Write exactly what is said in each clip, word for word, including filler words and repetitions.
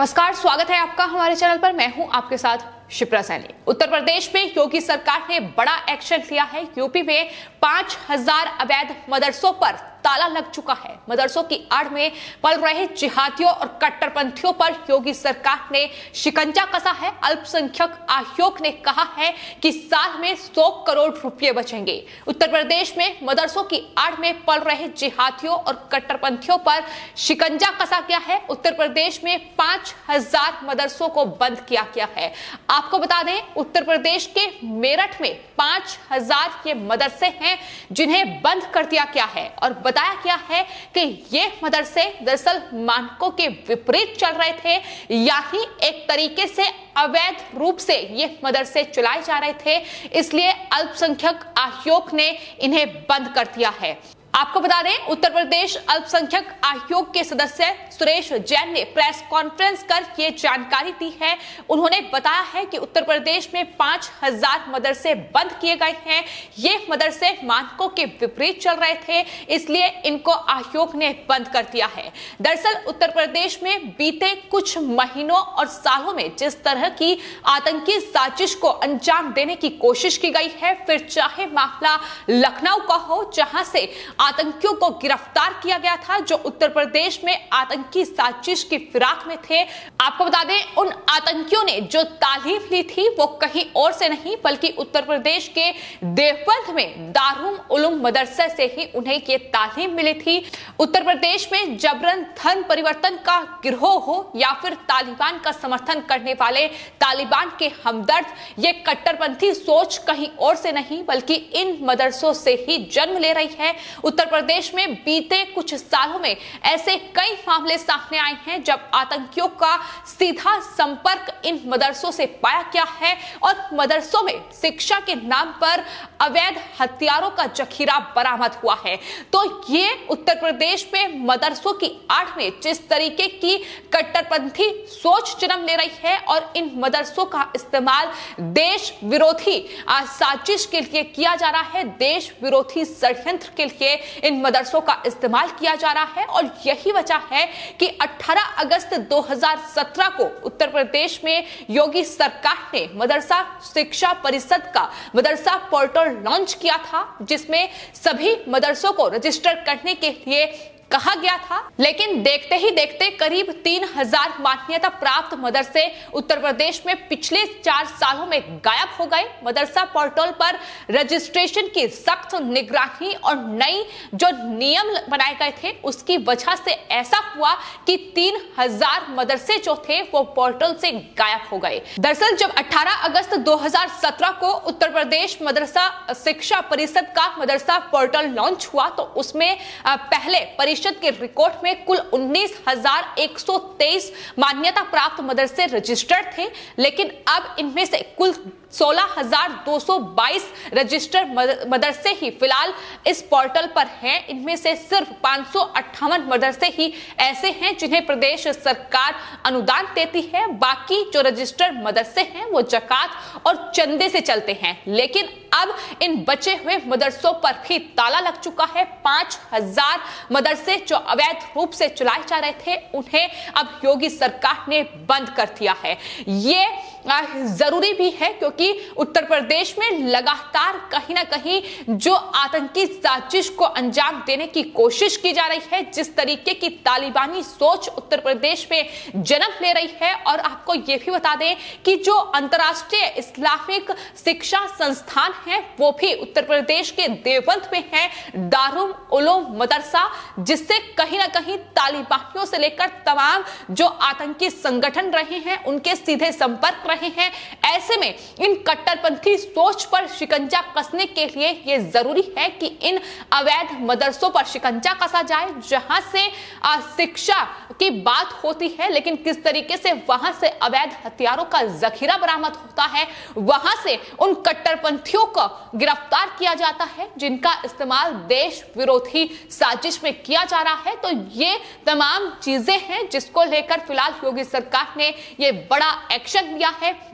नमस्कार, स्वागत है आपका हमारे चैनल पर। मैं हूं आपके साथ शिप्रा सैनी। उत्तर प्रदेश में योगी सरकार ने बड़ा एक्शन लिया है। यूपी में पांच हजार अवैध मदरसों पर ताला लग चुका है। मदरसों की आड़ में पल रहे जिहादियों और कट्टरपंथियों पर योगी सरकार ने शिकंजा कसा है। अल्पसंख्यक आयोग ने कहा है कि साल में सौ करोड़ रुपए बचेंगे। उत्तर प्रदेश में मदरसों की आड़ में पल रहे जिहादियों और कट्टरपंथियों पर शिकंजा कसा गया है। उत्तर प्रदेश में पांच हजार मदरसों को बंद किया गया है। आपको बता दें, उत्तर प्रदेश के मेरठ में पांच हजार ये मदरसे हैं जिन्हें बंद कर दिया गया है और बताया गया है कि ये मदरसे दरअसल मानकों के विपरीत चल रहे थे, या ही एक तरीके से अवैध रूप से ये मदरसे चलाए जा रहे थे, इसलिए अल्पसंख्यक आयोग ने इन्हें बंद कर दिया है। आपको बता दें, उत्तर प्रदेश अल्पसंख्यक आयोग के सदस्य सुरेश जैन ने प्रेस कॉन्फ्रेंस कर ये जानकारी दी है। उन्होंने बताया है कि उत्तर प्रदेश में पांच हजार मदरसे बंद किए गए हैं। ये मदरसे मानकों के विपरीत चल रहे थे, इसलिए इनको आयोग ने बंद कर दिया है। दरअसल उत्तर प्रदेश में बीते कुछ महीनों और सालों में जिस तरह की आतंकी साजिश को अंजाम देने की कोशिश की गई है, फिर चाहे मामला लखनऊ का हो जहां से आतंकियों को गिरफ्तार किया गया था, जो उत्तर प्रदेश में आतंकी साजिश की फिराक में थे। आपको बता दें, उन आतंकियों ने जो तालीम ली थी वो कहीं और से नहीं बल्कि उत्तर प्रदेश के देवबंद में दारुल उलूम मदरसे से ही उन्हें ये तालीम मिली थी। उत्तर प्रदेश में जबरन धर्म परिवर्तन का गिरोह हो या फिर तालिबान का समर्थन करने वाले तालिबान के हमदर्द, ये कट्टरपंथी सोच कहीं और से नहीं बल्कि इन मदरसों से ही जन्म ले रही है। उत्तर प्रदेश में बीते कुछ सालों में ऐसे कई मामले सामने आए हैं जब आतंकियों का सीधा संपर्क इन मदरसों से पाया गया है और मदरसों में शिक्षा के नाम पर अवैध हथियारों का जखीरा बरामद हुआ है। तो ये उत्तर प्रदेश में मदरसों की आड़ में जिस तरीके की कट्टरपंथी सोच जन्म ले रही है और इन मदरसों का इस्तेमाल देश विरोधी साजिश के लिए किया जा रहा है, देश विरोधी षड्यंत्र के लिए इन मदरसों का इस्तेमाल किया जा रहा है। और यही वजह है कि अठारह अगस्त दो हज़ार सत्रह को उत्तर प्रदेश में योगी सरकार ने मदरसा शिक्षा परिषद का मदरसा पोर्टल लॉन्च किया था, जिसमें सभी मदरसों को रजिस्टर करने के लिए कहा गया था। लेकिन देखते ही देखते करीब तीन हजार मान्यता प्राप्त मदरसे उत्तर प्रदेश में पिछले चार सालों में गायब हो गए। मदरसा पोर्टल पर रजिस्ट्रेशन की सख्त निगरानी और नई जो नियम बनाए गए थे उसकी वजह से ऐसा हुआ कि तीन हजार मदरसे जो थे वो पोर्टल से गायब हो गए। दरअसल जब अठारह अगस्त दो हज़ार सत्रह को उत्तर प्रदेश मदरसा शिक्षा परिषद का मदरसा पोर्टल लॉन्च हुआ तो उसमें पहले परिषद के रिकॉर्ड में कुल उन्नीस हजार एक सौ तेईस मान्यता प्राप्त मदरसे रजिस्टर्ड थे, लेकिन अब इनमें से कुल सोलह हजार दो सौ बाईस रजिस्टर्ड मदरसे ही फिलहाल इस पोर्टल पर हैं। इनमें से सिर्फ पांच सौ अट्ठावन मदरसे ही ऐसे हैं जिन्हें प्रदेश सरकार अनुदान देती है। बाकी जो रजिस्टर्ड मदरसे हैं वो ज़कात और चंदे से चलते हैं। लेकिन अब इन बचे हुए मदरसों पर भी ताला लग चुका है। पांच हजार मदरसे जो अवैध रूप से चलाए जा रहे थे उन्हें अब योगी सरकार ने बंद कर दिया है। ये जरूरी भी है क्योंकि उत्तर प्रदेश में लगातार कहीं ना कहीं जो आतंकी साजिश को अंजाम देने की कोशिश की जा रही है, जिस तरीके की तालिबानी सोच उत्तर प्रदेश में जन्म ले रही है। और आपको यह भी बता दें कि जो अंतर्राष्ट्रीय इस्लामिक शिक्षा संस्थान है वो भी उत्तर प्रदेश के देवबंद में है, दारुल उलूम मदरसा, जिससे कहीं ना कहीं तालिबानियों से लेकर तमाम जो आतंकी संगठन रहे हैं उनके सीधे संपर्क रहे हैं। ऐसे में इन कट्टरपंथी सोच पर शिकंजा कसने के लिए यह जरूरी है कि इन अवैध मदरसों पर शिकंजा कसा जाए, जहां से शिक्षा की बात होती है लेकिन किस तरीके से वहां से अवैध हथियारों का जखीरा बरामद होता है, वहां से उन कट्टरपंथियों को गिरफ्तार किया जाता है जिनका इस्तेमाल देश विरोधी साजिश में किया जा रहा है। तो ये तमाम चीजें हैं जिसको लेकर फिलहाल योगी सरकार ने ये बड़ा एक्शन लिया है।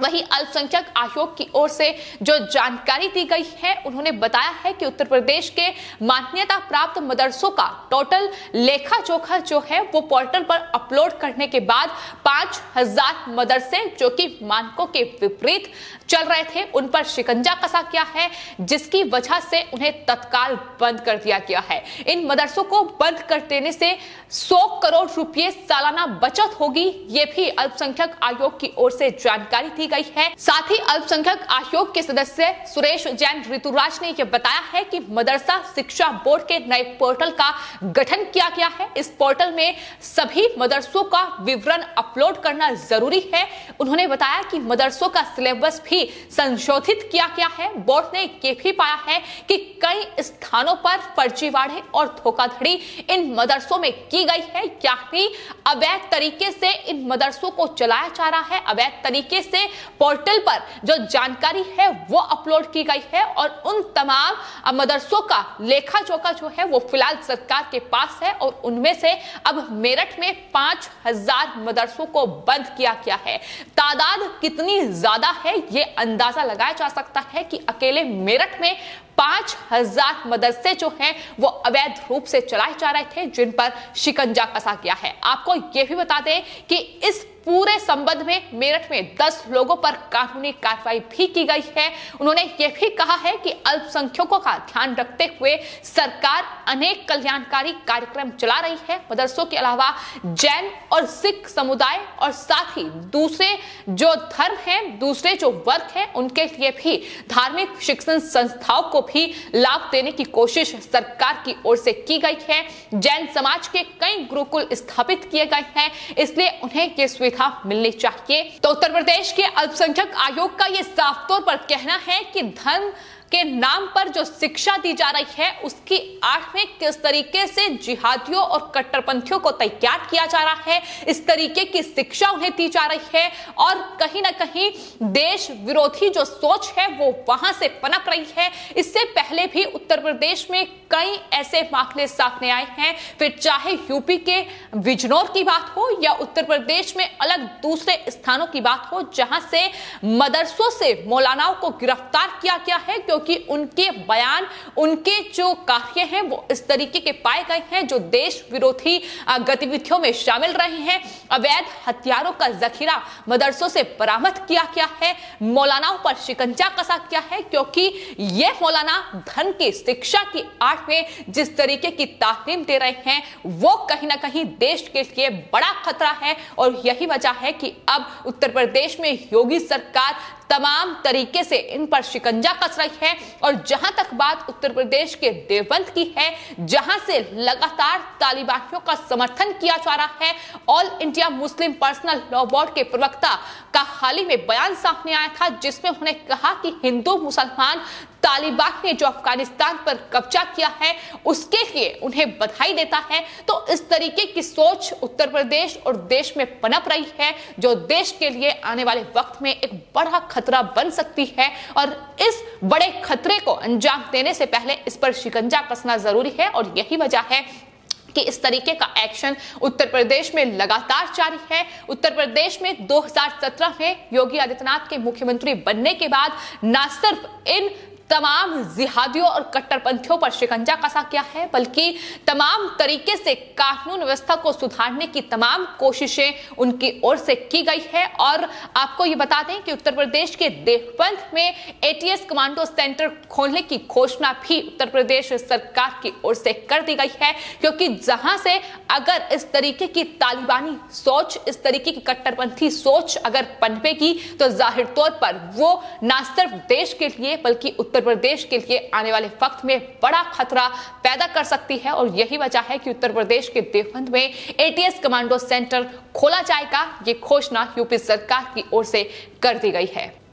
वहीं अल्पसंख्यक आयोग की ओर से जो जानकारी दी गई है, उन्होंने बताया है कि उत्तर प्रदेश के मान्यता प्राप्त मदरसों का टोटल लेखा जोखा जो है वो पोर्टल पर अपलोड करने के बाद पांच हजार मदरसे जो कि मानकों के विपरीत चल रहे थे, उन पर शिकंजा कसा गया है, जिसकी वजह से उन्हें तत्काल बंद कर दिया गया है। इन मदरसों को बंद कर देने से सौ करोड़ रुपए सालाना बचत होगी, ये भी अल्पसंख्यक आयोग की ओर से जानकारी दी गई है। साथ ही अल्पसंख्यक आयोग के सदस्य सुरेश जैन ऋतुराज ने यह बताया है कि मदरसा शिक्षा बोर्ड के नए पोर्टल का गठन किया गया है। इस पोर्टल में सभी मदरसों का विवरण अपलोड करना जरूरी है। उन्होंने बताया कि मदरसों का सिलेबस भी संशोधित किया गया है। बोर्ड ने यह भी पाया है कि कई स्थानों पर फर्जीवाड़े और धोखाधड़ी इन मदरसों में की गई है, यानी अवैध तरीके से इन मदरसों को चलाया जा रहा है। अवैध तरीके से पोर्टल पर जो जानकारी है वो अपलोड की गई है और उन तमाम मदरसों का लेखा जोखा जो है वो फिलहाल सरकार के पास है और उनमें से अब मेरठ में पांच हजार मदरसों को बंद किया गया है। तादाद कितनी ज्यादा है ये अंदाजा लगाया जा सकता है कि अकेले मेरठ में पांच हजार मदरसे जो हैं वो अवैध रूप से चलाए जा रहे थे, जिन पर शिकंजा कसा गया है। आपको यह भी बता दें कि इस पूरे संबंध में मेरठ में दस लोगों पर कानूनी कार्रवाई भी की गई है। उन्होंने यह भी कहा है कि अल्पसंख्यकों का ध्यान रखते हुए सरकार अनेक कल्याणकारी कार्यक्रम चला रही है। मदरसों के अलावा जैन और सिख समुदाय और साथ ही दूसरे जो धर्म हैं, दूसरे जो वर्ग हैं, उनके लिए भी धार्मिक शिक्षण संस्थाओं को भी लाभ देने की कोशिश सरकार की ओर से की गई है। जैन समाज के कई गुरुकुल स्थापित किए गए हैं, इसलिए उन्हें ये मिलनी चाहिए। तो उत्तर प्रदेश के अल्पसंख्यक आयोग का यह साफ तौर पर कहना है कि धर्म के नाम पर जो शिक्षा दी जा रही है उसकी आड़ में किस तरीके से जिहादियों और कट्टरपंथियों को तैयार किया जा रहा है, इस तरीके की शिक्षा उन्हें दी जा रही है और कहीं ना कहीं देश विरोधी जो सोच है वो वहां से पनप रही है। इससे पहले भी उत्तर प्रदेश में कई ऐसे मामले सामने आए हैं, फिर चाहे यूपी के बिजनौर की बात हो या उत्तर प्रदेश में अलग दूसरे स्थानों की बात हो, जहां से मदरसों से मौलानाओं को गिरफ्तार किया गया है क्योंकि उनके बयान, उनके जो कार्य हैं वो इस तरीके के पाए गए हैं जो देश विरोधी गतिविधियों में शामिल रहे हैं। अवैध हथियारों का जखीरा मदरसों से बरामद किया गया है। मौलानाओं पर शिकंजा कसा गया है क्योंकि ये मौलाना धर्म की शिक्षा की आड़ में जिस तरीके की तालीम दे रहे हैं वो कहीं ना कहीं देश के लिए बड़ा खतरा है और यही वजह है कि अब उत्तर प्रदेश में योगी सरकार तमाम तरीके से इन पर शिकंजा कस रही है। और जहां तक बात उत्तर प्रदेश के देवबंद की है, जहां से लगातार तालिबानियों का समर्थन किया जा रहा है, all India Muslim personal law board के प्रवक्ता का हाल ही में बयान सामने आया था जिसमें उन्होंने कहा कि हिंदू मुसलमान तालिबान ने जो अफगानिस्तान पर कब्जा किया है उसके लिए उन्हें बधाई देता है। तो इस तरीके की सोच उत्तर प्रदेश और देश में पनप रही है जो देश के लिए आने वाले वक्त में एक बड़ा खतरा बन सकती है और इस बड़े खतरे को अंजाम देने से पहले इस पर शिकंजा कसना जरूरी है। और यही वजह है कि इस तरीके का एक्शन उत्तर प्रदेश में लगातार जारी है। उत्तर प्रदेश में दो हज़ार सत्रह में योगी आदित्यनाथ के मुख्यमंत्री बनने के बाद न सिर्फ इन तमाम जिहादियों और कट्टरपंथियों पर शिकंजा कसा गया है बल्कि तमाम तरीके से कानून व्यवस्था को सुधारने की तमाम कोशिशें उनकी ओर से की गई है। और आपको ये बता दें कि उत्तर प्रदेश के देवबंद में एटीएस कमांडो सेंटर खोलने की घोषणा भी उत्तर प्रदेश सरकार की ओर से कर दी गई है क्योंकि जहां से अगर इस तरीके की तालिबानी सोच, इस तरीके की कट्टरपंथी सोच अगर पनपेगी तो जाहिर तौर पर वो न सिर्फ देश के लिए बल्कि उत्तर प्रदेश के लिए आने वाले वक्त में बड़ा खतरा पैदा कर सकती है। और यही वजह है कि उत्तर प्रदेश के देवबंद में एटीएस कमांडो सेंटर खोला जाएगा, ये घोषणा यूपी सरकार की ओर से कर दी गई है।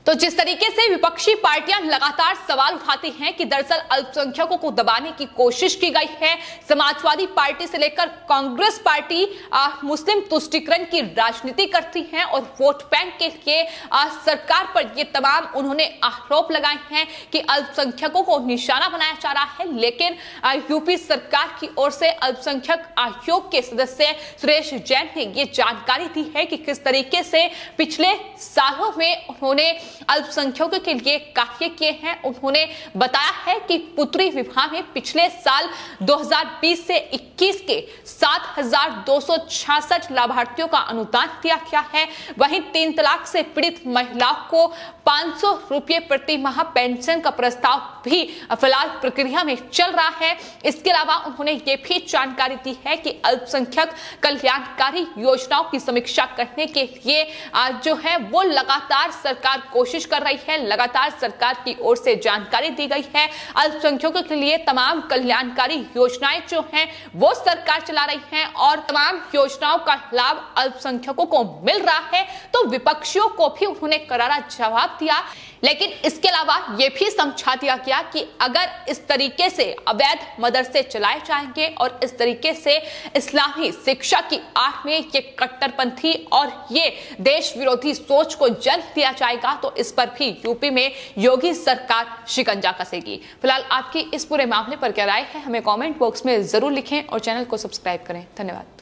तो जिस तरीके से विपक्षी पार्टियां लगातार सवाल उठाती हैं कि दरअसल अल्पसंख्यकों को दबाने की कोशिश की गई है, समाजवादी पार्टी से लेकर कांग्रेस पार्टी आ, मुस्लिम तुष्टीकरण की राजनीति करती है और वोट बैंक के लिए आ, सरकार पर ये तमाम उन्होंने आरोप लगाए हैं कि अल्पसंख्यकों को निशाना बनाया जा रहा है। लेकिन आ, यूपी सरकार की ओर से अल्पसंख्यक आयोग के सदस्य सुरेश जैन ने ये जानकारी दी है कि किस तरीके से पिछले सालों में उन्होंने अल्पसंख्यकों के लिए कार्य किए हैं। उन्होंने बताया है कि पुत्री विवाह में पिछले साल दो हज़ार बीस से इक्कीस के सात हज़ार दो सौ छियासठ लाभार्थियों का अनुदान दिया गया है। वहीं तीन तलाक से पीड़ित महिलाओं को पांच सौ रुपए प्रति माह पेंशन का प्रस्ताव भी फिलहाल प्रक्रिया में चल रहा है। इसके अलावा उन्होंने ये भी जानकारी दी है कि अल्पसंख्यक कल्याणकारी योजनाओं की समीक्षा करने के लिए आज जो है वो लगातार सरकार कोशिश कर रही है। लगातार सरकार की ओर से जानकारी दी गई है। अल्पसंख्यकों के लिए तमाम कल्याणकारी योजनाएं जो हैं वो सरकार चला रही है और तमाम योजनाओं का लाभ अल्पसंख्यकों को मिल रहा है। तो विपक्षियों को भी उन्होंने करारा जवाब दिया। लेकिन इसके अलावा यह भी समझा दिया गया कि अगर इस तरीके से अवैध मदरसे चलाए जाएंगे और इस तरीके से इस्लामी शिक्षा की आड़ में ये कट्टरपंथी और ये देश विरोधी सोच को जन्म दिया जाएगा तो इस पर भी यूपी में योगी सरकार शिकंजा कसेगी। फिलहाल आपकी इस पूरे मामले पर क्या राय है, हमें कमेंट बॉक्स में जरूर लिखें और चैनल को सब्सक्राइब करें। धन्यवाद।